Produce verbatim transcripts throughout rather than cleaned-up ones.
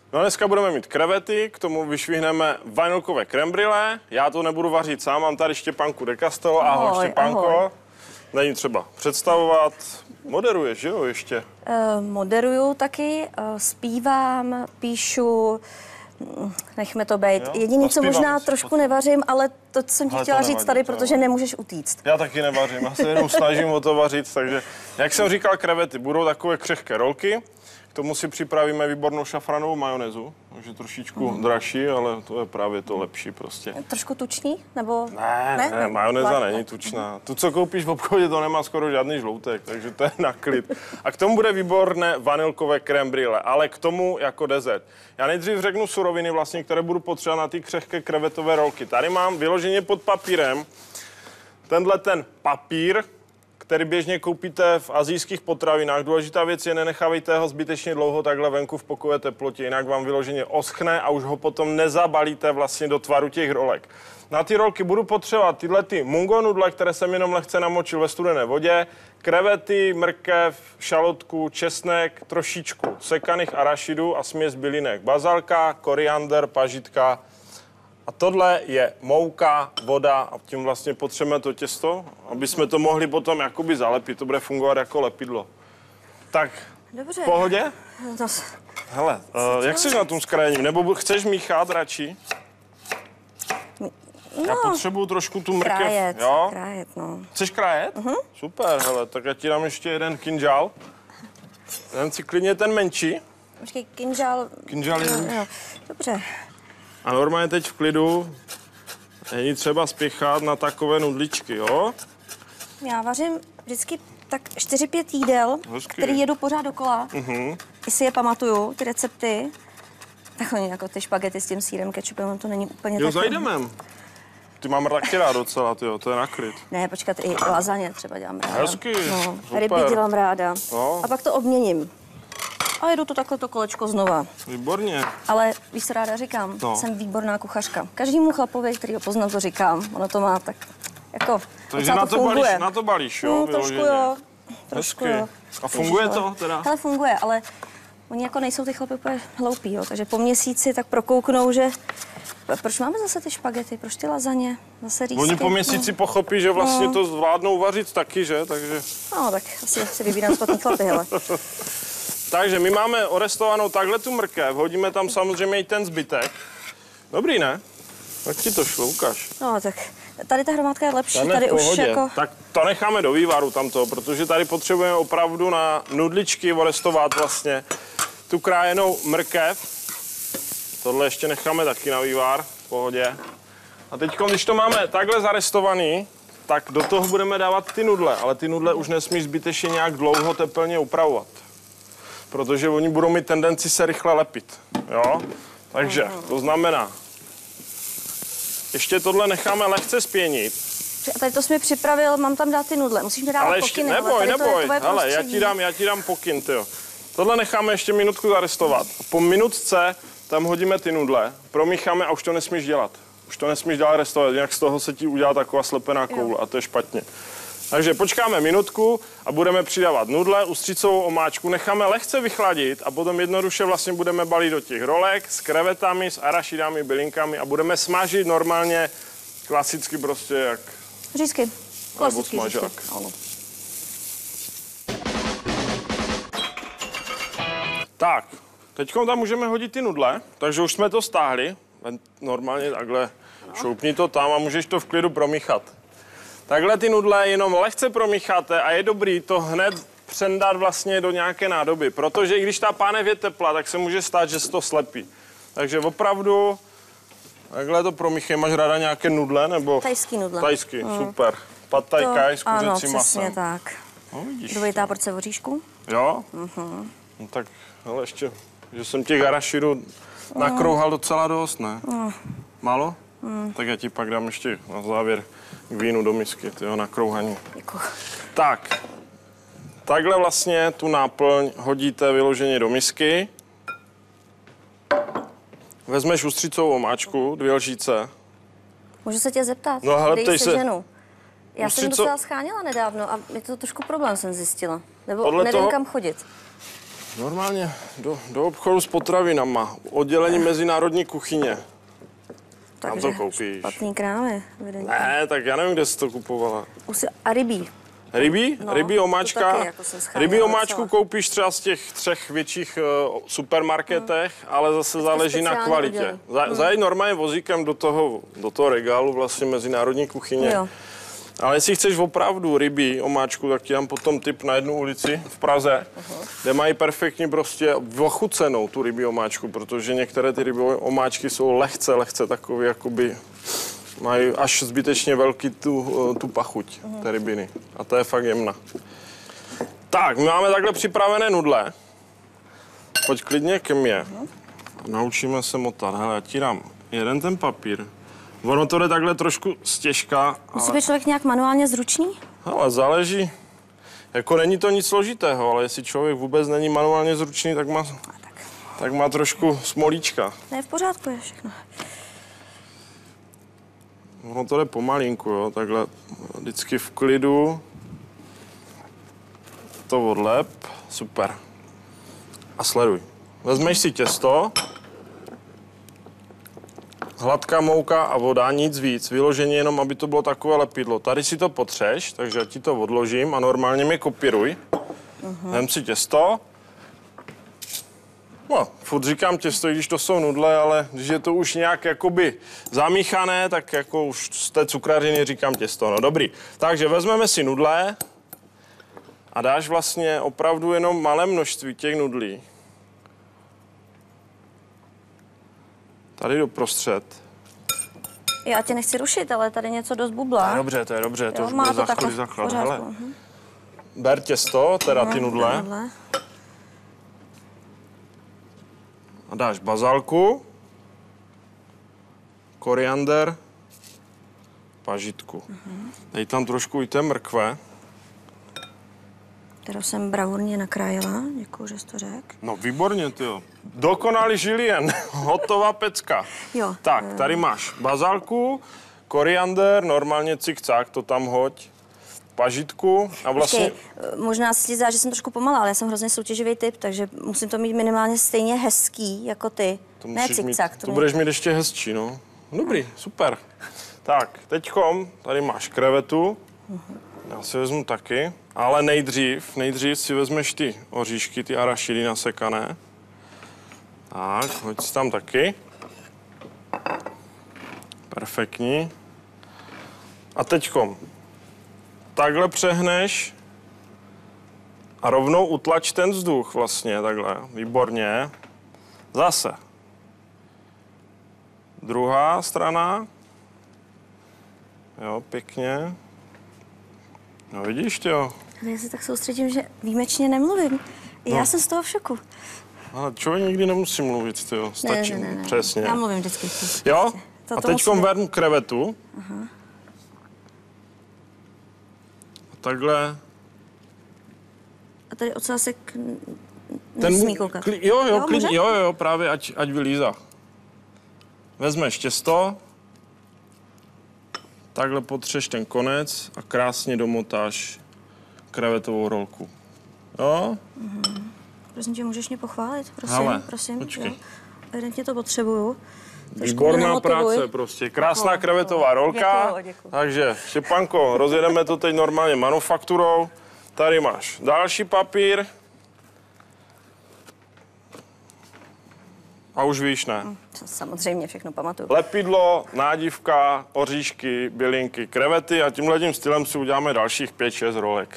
No dneska budeme mít krevety, k tomu vyšvihneme vanilkové crème brûlée. Já to nebudu vařit sám, mám tady Štěpánku de Castelo. Ahoj, ahoj Štěpánko. Ahoj. Není třeba představovat. Moderuješ, že jo, ještě? Uh, moderuju taky, uh, zpívám, píšu, nechme to být. Jediné, co možná trošku potom nevařím, ale to jsem ti ale chtěla říct tady, protože nemůžeš utíct. Já taky nevařím, já se jenom snažím o to vařit, takže, jak jsem říkal, krevety budou takové křehké rolky. K tomu si připravíme výbornou šafranovou majonézu, takže trošičku mm. dražší, ale to je právě to lepší prostě. Trošku tučný? Nebo... Ne, ne, ne majonéza ne, není tučná. Tu, co koupíš v obchodě, to nemá skoro žádný žloutek, takže to je na klid. A k tomu bude výborné vanilkové crème brûlée, ale k tomu jako dezert. Já nejdřív řeknu suroviny vlastně, které budu potřebovat na ty křehké krevetové rolky. Tady mám vyloženě pod papírem tenhle ten papír, který běžně koupíte v asijských potravinách. Důležitá věc je, nenechávejte ho zbytečně dlouho takhle venku v pokojové teplotě, jinak vám vyloženě oschne a už ho potom nezabalíte vlastně do tvaru těch rolek. Na ty rolky budu potřebovat tyhle ty mungo nudle, které jsem jenom lehce namočil ve studené vodě, krevety, mrkev, šalotku, česnek, trošičku sekaných arašidů a směs bylinek. Bazalka, koriander, pažitka. A tohle je mouka, voda a tím vlastně potřebujeme to těsto, aby jsme to mohli potom jakoby zalepit. To bude fungovat jako lepidlo. Tak, dobře. V pohodě? No. Hele, uh, jak jsi na tom s krajením? Nebo chceš míchat radši? No. Já potřebuju trošku tu mrkev. Krájet, jo? krájet, no. Chceš krájet? Uh-huh. Super, hele, tak já ti dám ještě jeden kinžál. Dám si klidně ten menší. Počkej, kinžál... Kinžál je... No, dobře. A normálně teď v klidu není třeba spěchat na takové nudličky, jo? Já vařím vždycky tak čtyři pět jídel, Hezky. který jedu pořád dokola. Uh-huh. I si je pamatuju, ty recepty. Tak oni jako ty špagety s tím sýrem, kečupem, to není úplně jo, tak... Jo, zajdeme. Ty mám taky rád docela, tyjo, to je na klid. Ne, počkat, i lazaně třeba dělám ráda. Hezky, no, ryby dělám ráda. No. A pak to obměním. A jedu to takhle to kolečko znova. Výborně. Ale víš, co ráda říkám? No. Jsem výborná kuchařka. Každému chlapovi, který ho poznám, to říkám. Ono to má tak jako... Takže na to, to balíš, na to balíš, jo? No, trošku jo. Trošku jo. A funguje Ježiš, to teda? Ale funguje, ale oni jako nejsou ty chlapi úplně hloupí, jo. Takže po měsíci tak prokouknou, že... Proč máme zase ty špagety? Proč ty lazaně? Zase rýsky? Oni po měsíci no. pochopí, že vlastně no. to zvládnou vařit taky, že? Takže... No, tak asi si vybírám špatný chlapy, hele. Takže my máme orestovanou takhle tu mrkev, hodíme tam samozřejmě i ten zbytek. Dobrý, ne? Jak ti to šlo, ukáž. No, tak tady ta hromádka je lepší, tady, tady už jako... Tak to necháme do vývaru tamto, protože tady potřebujeme opravdu na nudličky orestovat vlastně tu krájenou mrkev. Tohle ještě necháme taky na vývar, v pohodě. A teď, když to máme takhle zarestovaný, tak do toho budeme dávat ty nudle, ale ty nudle už nesmí zbytečně nějak dlouho teplně upravovat. Protože oni budou mít tendenci se rychle lepit, jo? Takže to znamená, ještě tohle necháme lehce spěnit. A tady to jsi mi připravil, mám tam dát ty nudle, musíš mi dávat ale ještě, pokyny. Neboj, neboj, hele, já ti dám, já ti dám pokyn, tyjo. Tohle necháme ještě minutku zarestovat. Po minutce tam hodíme ty nudle, promícháme a už to nesmíš dělat. Už to nesmíš dál restovat, jinak z toho se ti udělá taková slepená koule a to je špatně. Takže počkáme minutku a budeme přidávat nudle, ustřicovou omáčku, necháme lehce vychladit a potom jednoduše vlastně budeme balit do těch rolek s krevetami, s arašidami, bylinkami a budeme smažit normálně, klasicky prostě jak... Řízky, klasicky smažák. Ano. Tak, teď tam můžeme hodit ty nudle, takže už jsme to stáhli. Normálně takhle šoupni to tam a můžeš to v klidu promíchat. Takhle ty nudle jenom lehce promícháte a je dobrý to hned přendat vlastně do nějaké nádoby, protože i když ta pánev je teplá, tak se může stát, že se to slepí. Takže opravdu takhle to promíchej. Máš ráda nějaké nudle nebo? Tajský nudle. Tajský, mm. super. Pad thai kaj s kuřecím masem. Ano, přesně tak. No, vidíš. Dvojitá porce voříšku. Jo? Mm-hmm. No tak, hele ještě, že jsem těch arašidů nakrouhal docela dost, ne? Mm. Málo? Mm. Tak já ti pak dám ještě na závěr k vínu do misky, tyjo, na krouhaní. Děkuji. Tak, takhle vlastně tu náplň hodíte vyloženě do misky. Vezmeš ustřicovou omáčku, dvě lžíce. Můžu se tě zeptat? No hele, ptej se... ženu. Já Ustřico... jsem docela scháněla nedávno a je to trošku problém, jsem zjistila. Nebo Podle nevím, toho... kam chodit. Normálně do, do obchodu s potravinama. Oddělení mezinárodní kuchyně. Tam to koupíš. Špatný krámy. Ne, tak já nevím, kde jsi to kupovala. A rybí. Rybí? No, rybí omáčka. Taky, jako rybí omáčku koupíš třeba z těch třech větších uh, supermarketech, hmm. ale zase Vždycky záleží na kvalitě. Za, hmm. Zajít normálně vozíkem do toho, do toho regálu vlastně mezinárodní kuchyně. Jo. Ale jestli chceš opravdu rybí omáčku, tak ti dám potom tip na jednu ulici v Praze, uh-huh. kde mají perfektně prostě ochucenou tu rybí omáčku, protože některé ty rybí omáčky jsou lehce, lehce takové, jakoby mají až zbytečně velký tu, tu pachuť, uh-huh. té rybiny. A to je fakt jemná. Tak, my máme takhle připravené nudle. Pojď klidně ke mně. Uh-huh. Naučíme se motat. Hele, já ti dám jeden ten papír. Ono to jde takhle trošku stěžka. Musí být člověk nějak manuálně zručný? Ale záleží. Jako není to nic složitého, ale jestli člověk vůbec není manuálně zručný, tak má, tak. tak má trošku smolíčka. Ne, v pořádku je všechno. Ono to jde pomalinku, jo, takhle vždycky v klidu. To odlep, super. A sleduj. Vezmeš si těsto, hladká mouka a voda, nic víc. Vyloženě jenom, aby to bylo takové lepidlo. Tady si to potřeš, takže já ti to odložím a normálně mi kopíruj. Uh-huh. Vem si těsto. No, furt říkám těsto, i když to jsou nudle, ale když je to už nějak jakoby zamíchané, tak jako už z té cukrařiny říkám těsto. No dobrý. Takže vezmeme si nudle a dáš vlastně opravdu jenom malé množství těch nudlí. Tady doprostřed. Já tě nechci rušit, ale tady něco dost bublá. Dobře, to je dobře, to jo, už bude za chvíli zaklad. Hele, uh-huh. ber těsto, teda uh-huh, ty nudle. nudle. A dáš bazalku, koriander, pažitku. Uh-huh. Dej tam trošku i té mrkve. Kterou jsem bravurně nakrájela, děkuju, že jsi to řekl. No výborně, tyjo. Dokonalý žilien, hotová pecka. Jo. Tak, tady máš bazalku, koriander, normálně cik-cak, to tam hoď, pažitku a vlastně... Počkej, možná si zdá, že jsem trošku pomalá, ale já jsem hrozně soutěživý typ, takže musím to mít minimálně stejně hezký jako ty. To ne cik-cak. To, to budeš mít ještě hezčí, no. Dobrý, super. Tak, teďkom, tady máš krevetu. Uh-huh. Já si vezmu taky, ale nejdřív, nejdřív si vezmeš ty oříšky, ty arašidy nasekané. Tak, hoď si tam taky. Perfektní. A teďkom takhle přehneš a rovnou utlač ten vzduch vlastně, takhle, výborně. Zase. Druhá strana. Jo, pěkně. No vidíš, jo. Ale já se tak soustředím, že výjimečně nemluvím. Já no. jsem z toho v šoku. Ale člověk nikdy nemusí mluvit, jo. Stačí, ne, ne, ne, ne. Přesně. Já mluvím vždycky. Jo? To a teďkom vezmu krevetu. Aha. A takhle. A tady ocásek nesmí koukat. Kli, jo, jo, jo, klid, jo, jo, právě, ať, ať vylízá. Vezmeš těsto. Takhle potřeš ten konec a krásně domotáš krevetovou rolku. Jo? Mm-hmm. Prosím tě, můžeš mě pochválit? Prosím, Hele, prosím. počkej. Evidentně to potřebuju. Výborná práce prostě. Krásná děkuju, krevetová rolka. Děkuju, děkuju. Takže, Štěpánko, rozjedeme to teď normálně manufakturou. Tady máš další papír. A už víš, ne? Samozřejmě, všechno pamatuju. Lepidlo, nádivka, oříšky, bylinky, krevety a tímhletím stylem si uděláme dalších pět šest rolek.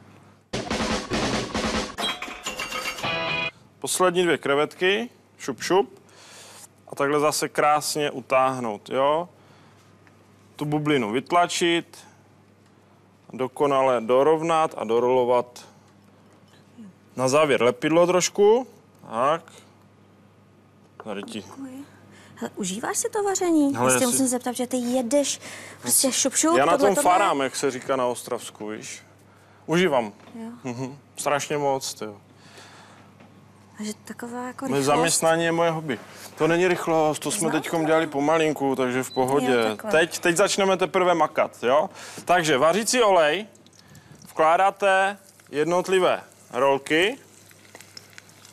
Poslední dvě krevetky, šup, šup. A takhle zase krásně utáhnout, jo? Tu bublinu vytlačit, dokonale dorovnat a dorolovat. Na závěr lepidlo trošku, tak. Tady ti. Hele, užíváš si to vaření? Hele, prostě musím si... zeptat, že ty jedeš prostě šup, šup. Já na tom tohle... farám, jak se říká na Ostravsku, víš. Užívám. Jo. Mhm. Strašně moc, tyjo. Takže taková jako rychlost. Zaměstnání je moje hobby. To není rychlost, to jsme teďkom dělali pomalinku, takže v pohodě. Jo, teď, teď začneme teprve makat, jo? Takže vařící olej, vkládáte jednotlivé rolky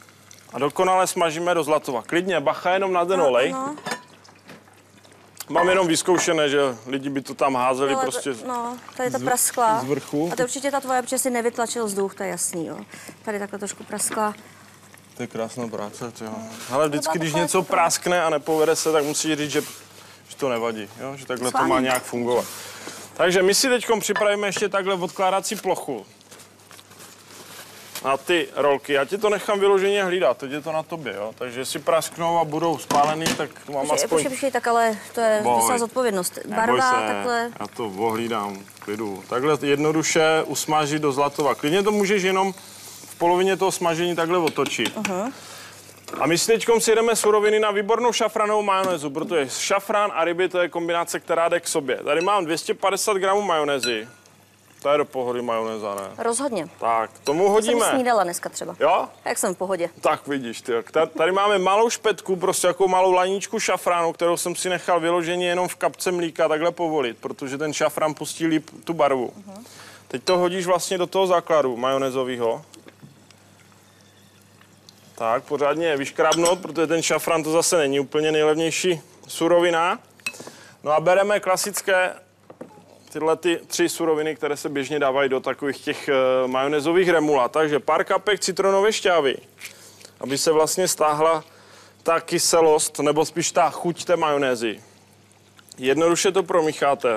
A dokonale smažíme do zlatova. Klidně, bacha jenom na ten olej. No, Mám jenom vyzkoušené, že lidi by to tam házeli ale prostě to, no, tady ta praskla. z vrchu. A to určitě ta tvoje, protože si nevytlačil vzduch, to je jasný, jo. Tady takhle trošku praskla. To je krásná práce, jo. Ale vždycky, když něco práskne a nepovede se, tak musíš říct, že, že to nevadí, jo? Že takhle to má nějak fungovat. Takže my si teď připravíme ještě takhle odkládací plochu na ty rolky. Já ti to nechám vyloženě hlídat, teď je to na tobě, jo? Takže jestli prasknou a budou spálený, tak mám Počkej, aspoň... Počkej, počkej, tak ale to je docela zodpovědnost. Barva, se, takhle... Já to ohlídám, klidu. Takhle jednoduše usmažit do zlatova. Klidně to můžeš jenom v polovině toho smažení takhle otočit. Uh-huh. A my si teď si jdeme suroviny na výbornou šafranovou majonézu, protože šafrán a ryby to je kombinace, která jde k sobě. Tady mám dvě stě padesát gramů majonézy. To je do pohody majonéza, ne? Rozhodně. Tak, tomu hodíme. Jsem snídala dneska třeba. Jo? Jak jsem v pohodě. Tak vidíš, ty. Tady máme malou špetku, prostě jako malou laníčku šafránu, kterou jsem si nechal vyloženě jenom v kapce mlíka takhle povolit, protože ten šafrán pustí líp tu barvu. Uh-huh. Teď to hodíš vlastně do toho základu majonézového. Tak, pořádně vyškrábnout, protože ten šafrán to zase není úplně nejlevnější surovina. No a bereme klasické tyhle ty tři suroviny, které se běžně dávají do takových těch uh, majonézových remula. Takže pár kapek citronové šťávy, aby se vlastně stáhla ta kyselost, nebo spíš ta chuť té majonézy. Jednoduše to promícháte.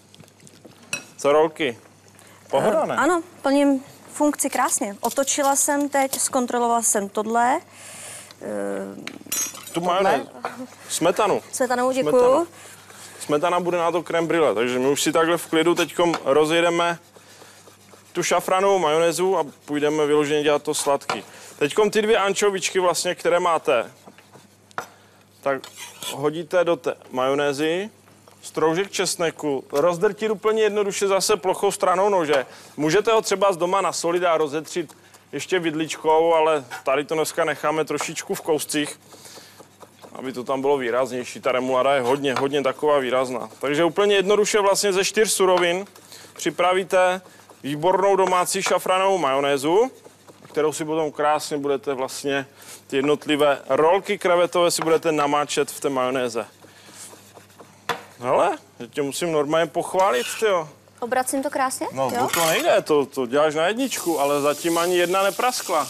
Co rolky? Pohoda, ne? Uh, ano, plním funkci krásně. Otočila jsem teď, zkontrolovala jsem tohle. Uh, tu majonézu. Smetanu. Smetanu, děkuju. Smetana bude na to crème brûlée, takže my už si takhle v klidu teď rozjedeme tu šafranovou majonézu a půjdeme vyloženě dělat to sladký. Teď ty dvě ančovičky vlastně, které máte, tak hodíte do té majonézy, stroužek česneku, rozdrtit úplně jednoduše zase plochou stranou nože. Můžete ho třeba z doma nasolit a rozetřít ještě vidličkou, ale tady to dneska necháme trošičku v kouscích, aby to tam bylo výraznější. Ta remulada je hodně, hodně taková výrazná. Takže úplně jednoduše vlastně ze čtyř surovin připravíte výbornou domácí šafranovou majonézu, kterou si potom krásně budete vlastně ty jednotlivé rolky krevetové si budete namáčet v té majonéze. Hele, že tě musím normálně pochválit, tyjo. Obracím to krásně? No, jo? to nejde, to, to děláš na jedničku, ale zatím ani jedna nepraskla.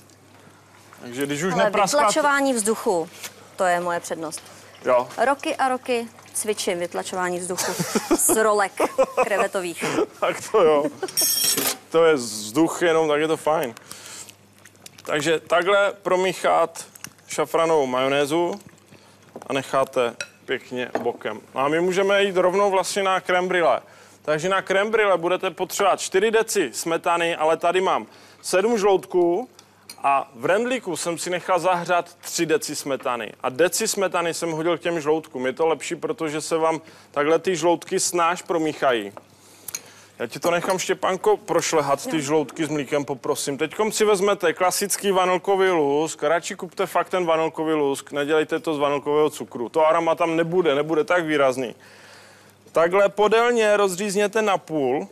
Takže když už ale nepraskla... vytlačování vzduchu, to je moje přednost. Jo. Roky a roky cvičím vytlačování vzduchu z rolek krevetových. Tak to jo. To je vzduch jenom, tak je to fajn. Takže takhle promíchat šafranovou majonézu a necháte pěkně bokem. A my můžeme jít rovnou vlastně na crème brûlée. Takže na crème brûlée budete potřebovat čtyři deci smetany, ale tady mám sedm žloutků a v rendlíku jsem si nechal zahřát tři deci smetany. A deci smetany jsem hodil k těm žloutkům. Je to lepší, protože se vám takhle ty žloutky snáš promíchají. Já ti to nechám, Štěpánko, prošlehat ty žloutky s mlíkem, poprosím. Teďkom si vezmete klasický vanilkový lusk, radši kupte fakt ten vanilkový lusk, nedělejte to z vanilkového cukru. To aroma tam nebude, nebude tak výrazný. Takhle podélně rozřízněte na půl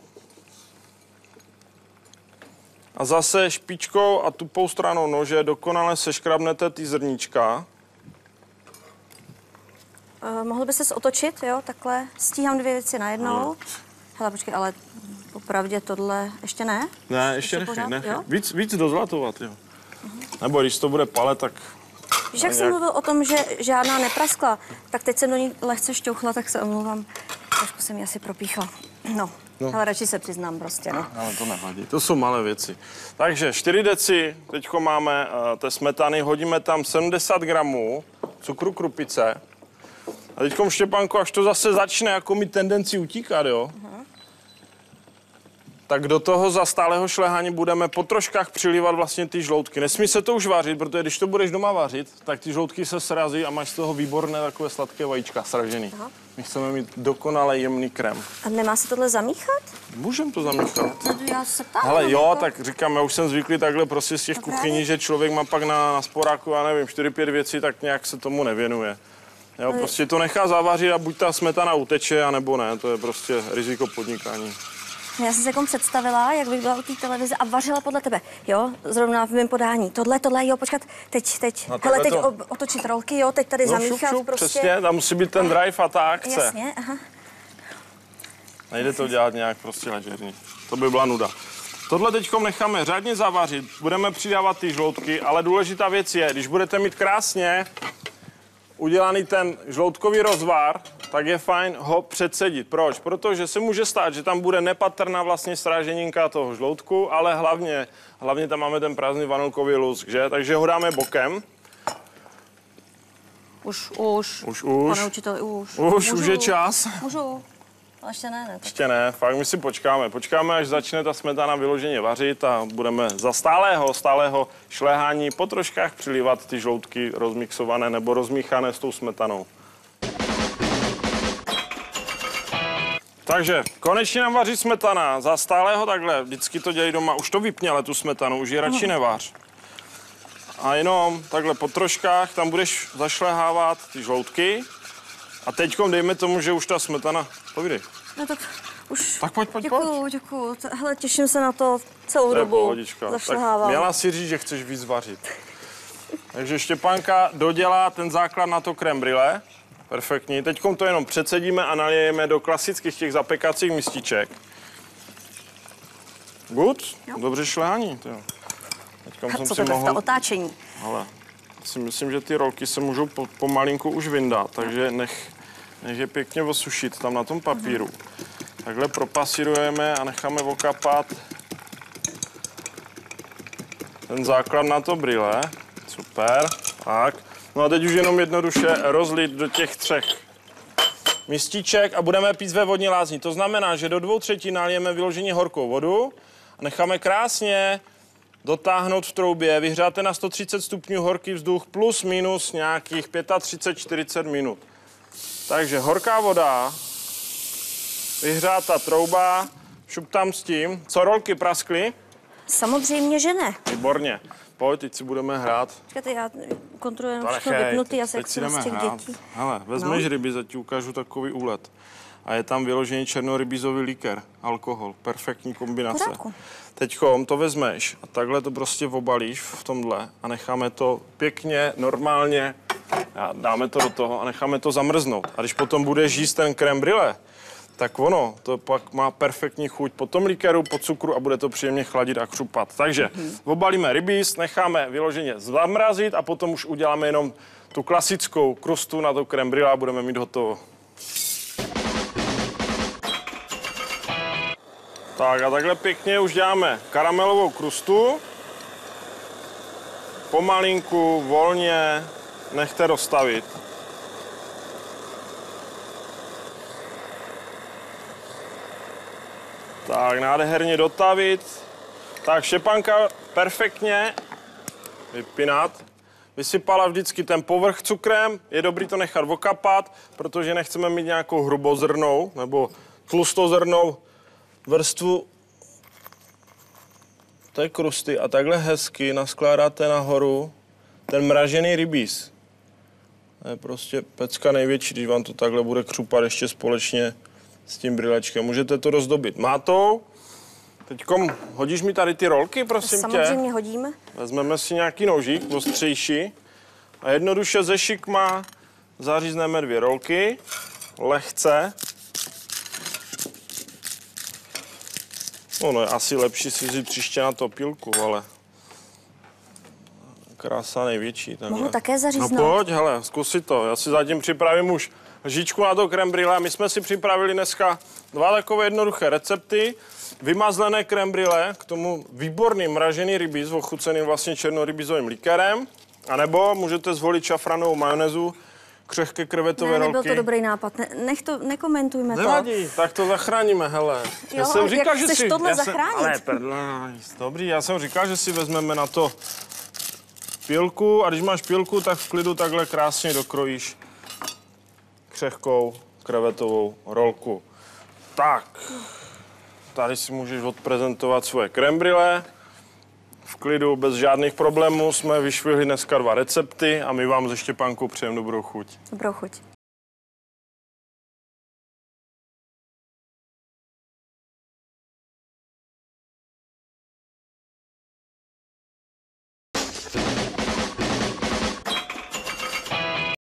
a zase špičkou a tupou stranou nože dokonale seškrabnete ty zrníčka. Uh, mohl by ses otočit, jo, takhle. Stíhám dvě věci najednou. Hmm. Hele, počkej, ale opravdě tohle ještě ne? Ne, ještě, ještě nechej, nechej. Víc, víc dozlatovat, jo. Uh-huh. Nebo když to bude palet, tak... Víš, jak nějak... jsem mluvil o tom, že žádná nepraskla, tak teď jsem do ní lehce šťouchla, tak se omlouvám. Trošku jsem ji asi propíchla. No, no. Ale radši se přiznám prostě, no. Ale to nevadí, to jsou malé věci. Takže čtyři deci, teďko máme uh, té smetany, hodíme tam sedmdesát gramů cukru krupice. A teďkom, Štěpánko, až to zase začne jako mít tendenci utíkat, jo? Uh-huh. Tak do toho za stálého šlehání budeme po troškách přilívat vlastně ty žloutky. Nesmí se to už vařit, protože když to budeš doma vařit, tak ty žloutky se srazí a máš z toho výborné takové sladké vajíčka sražený. Aha. My chceme mít dokonale jemný krém. A nemá se tohle zamíchat? Můžem to zamíchat. Já se ptám. Hele, jo, tak říkám, já už jsem zvyklý takhle prostě z těch no kuchyní, právě. Že člověk má pak na, na sporáku, já nevím, čtyři pět věcí, tak nějak se tomu nevěnuje. Jo, prostě to nechá zavařit a buď ta smetana uteče, anebo ne, to je prostě riziko podnikání. Já jsem se jako představila, jak bych byla u té televize a vařila podle tebe, jo, zrovna v mém podání. Tohle, tohle, jo, počkat, teď, teď, no, hele, teď to... otočit rolky, jo, teď tady no, zamíchat šup, šup, prostě. Přesně, tam musí být ten drive a ta akce. Jasně, aha. Nejde to dělat nějak prostě ležerně. To by byla nuda. Tohle teďkom necháme řádně zavařit, budeme přidávat ty žloutky, ale důležitá věc je, když budete mít krásně udělaný ten žloutkový rozvar, tak je fajn ho předsedit. Proč? Protože se může stát, že tam bude nepatrná vlastně stráženinka toho žloutku, ale hlavně, hlavně tam máme ten prázdný vanilkový lusk, že? Takže ho dáme bokem. Už, už. Už, už. Pane učiteli, už. Už, už je čas. Můžu. Ale ještě ne, ne. Tak... Ještě ne, fakt my si počkáme. Počkáme, až začne ta smetana vyloženě vařit a budeme za stálého, stálého šléhání po troškách přilívat ty žloutky rozmixované nebo rozmíchané s tou smetanou. Takže konečně nám vaří smetana. Za stálého takhle, vždycky to dělají doma. Už to vypně, ale tu smetanu, už ji radši nevář. A jenom takhle po troškách tam budeš zašlehávat ty žloutky. A teďkom dejme tomu, že už ta smetana, povídej. No tak už. Tak pojď, pojď, děkuju, pojď. děkuju. Hele, těším se na to celou To je dobu. pohodička. Tak měla si říct, že chceš víc vařit. Takže Štěpánka dodělá ten základ na to crème brûlée. Perfektní. Teďkom to jenom předsedíme a nalijeme do klasických těch zapekacích mističek. Good? Jo. Dobře šlehání. Teďkom jsem co si to mohl... to otáčení? Ale si myslím, že ty rolky se můžou po, pomalinku už vyndat, takže nech, nech je pěkně osušit tam na tom papíru. Mm-hmm. Takhle propasírujeme a necháme okapat ten základ na to brýle. Super, tak. No a teď už jenom jednoduše rozlit do těch třech mističek a budeme pít ve vodní lázni. To znamená, že do dvou třetin nalijeme vyloženě horkou vodu a necháme krásně dotáhnout v troubě, vyhřáte na sto třicet stupňů horký vzduch plus minus nějakých třicet pět čtyřicet minut. Takže horká voda, vyhřátá trouba, šup tam s tím. Co, rolky praskly? Samozřejmě, že ne. Výborně. Pojď, teď si budeme hrát. Počkejte, já kontroluji všechno vypnutý, asi jak jsem z těch dětí. Hele, vezmeš no. ryby, za ti ukážu takový úlet. A je tam vyložený černorybízový likér, alkohol, perfektní kombinace. Teďkom to vezmeš a takhle to prostě obalíš v tomhle a necháme to pěkně, normálně, a dáme to do toho a necháme to zamrznout. A když potom budeš jíst ten crème brûlée, tak ono, to pak má perfektní chuť po tom likéru, po cukru a bude to příjemně chladit a křupat. Takže mm-hmm. obalíme rybíz, necháme vyloženě zamrazit a potom už uděláme jenom tu klasickou krustu na to crème brûlée a budeme mít hotovo. Tak a takhle pěkně už děláme karamelovou krustu. Pomalinku, volně, nechte rozstavit. Tak, nádherně dotavit. Tak, Štěpánka perfektně vypínat. Vysypala vždycky ten povrch cukrem. Je dobrý to nechat okapat, protože nechceme mít nějakou hrubozrnou nebo tlustozrnou vrstvu té krusty a takhle hezky naskládáte nahoru ten mražený rybíz. To je prostě pecka největší, když vám to takhle bude křupat ještě společně s tím brýlečkem. Můžete to rozdobit mátou. Teďkom hodíš mi tady ty rolky, prosím Samozřejmě tě. Samozřejmě hodíme. Vezmeme si nějaký nožík, ostřejší a jednoduše ze šikma zařízneme dvě rolky, lehce. Ono je asi lepší si vzít příště na topilku, ale krása největší. Tenhle. Mohu také zaříznout? No pojď, hele, zkusi to. Já si zatím připravím už lžičku na to crème brûlée. My jsme si připravili dneska dva takové jednoduché recepty. Vymazlené crème brûlée, k tomu výborný mražený rybíz, ochucený vlastně černorybízovým likérem. A nebo můžete zvolit šafranovou majonézu, křehké krevetové ne, rolky. nebyl to dobrý nápad. Ne, nech to, nekomentujme to. Nevadí, tak to zachráníme, hele. Jo, já jsem říkal, že si... tohle já zachránit? Jsem, ale, prdla, dobrý, já jsem říkal, že si vezmeme na to pílku a když máš pílku, tak v klidu takhle krásně dokrojíš křehkou krevetovou rolku. Tak, tady si můžeš odprezentovat svoje crème brûlée. V klidu, bez žádných problémů jsme vyšvihli dneska dva recepty a my vám ze Štěpánkou přejeme dobrou chuť. Dobrou chuť.